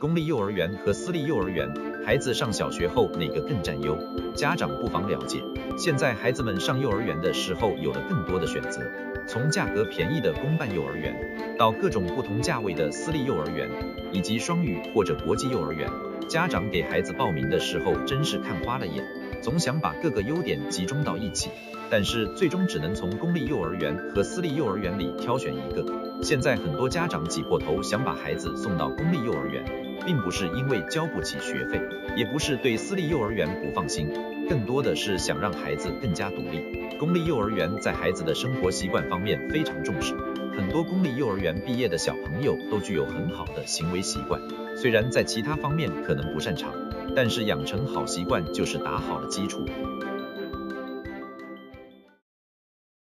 公立幼儿园和私立幼儿园，孩子上小学后哪个更占优？家长不妨了解。现在孩子们上幼儿园的时候有了更多的选择，从价格便宜的公办幼儿园，到各种不同价位的私立幼儿园，以及双语或者国际幼儿园，家长给孩子报名的时候真是看花了眼，总想把各个优点集中到一起，但是最终只能从公立幼儿园和私立幼儿园里挑选一个。现在很多家长挤破头想把孩子送到公立幼儿园，并不是因为交不起学费，也不是对私立幼儿园不放心，更多的是想让孩子更加独立。公立幼儿园在孩子的生活习惯方面非常重视，很多公立幼儿园毕业的小朋友都具有很好的行为习惯，虽然在其他方面可能不擅长，但是养成好习惯就是打好了基础。